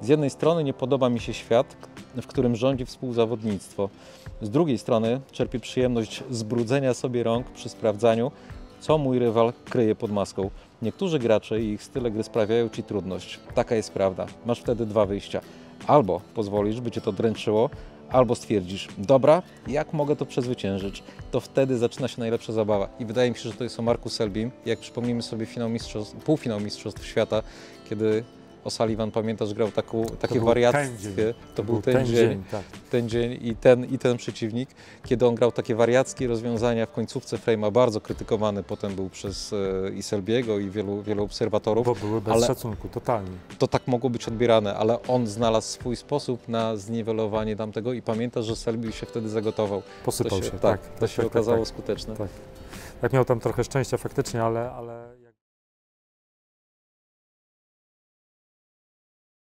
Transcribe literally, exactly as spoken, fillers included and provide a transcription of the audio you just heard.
Z jednej strony nie podoba mi się świat, w którym rządzi współzawodnictwo. Z drugiej strony czerpię przyjemność z brudzenia sobie rąk przy sprawdzaniu, co mój rywal kryje pod maską. Niektórzy gracze i ich style gry sprawiają Ci trudność. Taka jest prawda. Masz wtedy dwa wyjścia. Albo pozwolisz, by Cię to dręczyło, albo stwierdzisz, dobra, jak mogę to przezwyciężyć? To wtedy zaczyna się najlepsza zabawa. I wydaje mi się, że to jest o Marku Selbim. Jak przypomnimy sobie finał mistrzostw, półfinał Mistrzostw Świata, kiedy O'Sullivan, pamiętasz, grał taką, takie wariackie, to, to był ten, ten dzień, dzień tak. ten dzień i ten, i ten przeciwnik, kiedy on grał takie wariackie rozwiązania w końcówce frame'a, bardzo krytykowany potem był przez e, i Selbiego i wielu, wielu obserwatorów. Bo były bez szacunku, totalnie. To tak mogło być odbierane, ale on znalazł swój sposób na zniwelowanie tamtego i pamiętasz, że Selby się wtedy zagotował. Posypał to się, się, tak. tak. To tak, się tak, okazało tak, skuteczne. Tak. tak miał tam trochę szczęścia faktycznie, ale... ale...